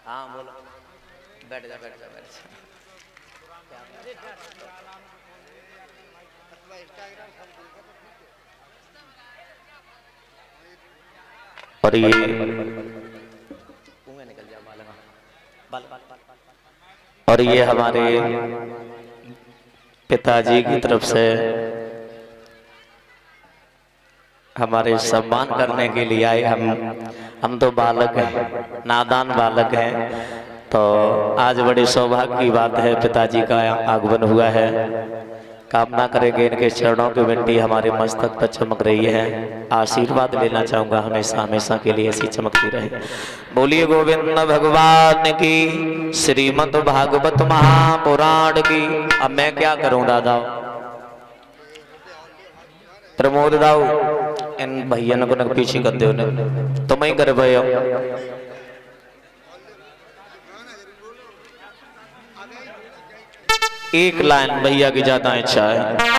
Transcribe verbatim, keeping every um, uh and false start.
हाँ बोलो, बैठ जा बैठ जा बैठ जा। और ये निकल जा बाल बाल बाल और ये हमारे पिताजी की तरफ से हमारे सम्मान करने के लिए आए। हम हम तो बालक हैं, नादान बालक हैं, तो आज बड़ी सौभाग्य की बात है, पिताजी का आगमन हुआ है। कामना करेंगे इनके चरणों की मिट्टी हमारे मस्तक पर चमक रही है। आशीर्वाद लेना चाहूंगा, हमेशा हमेशा के लिए ऐसी चमकती रहे। बोलिए गोविंद भगवान की, श्रीमद् भागवत महापुराण की। अब मैं क्या करूं दादा, प्रमोद दाऊ इन भैया को न पीछे कर दो, तुम ही कर भैया। एक लाइन भैया की ज्यादा इच्छा है।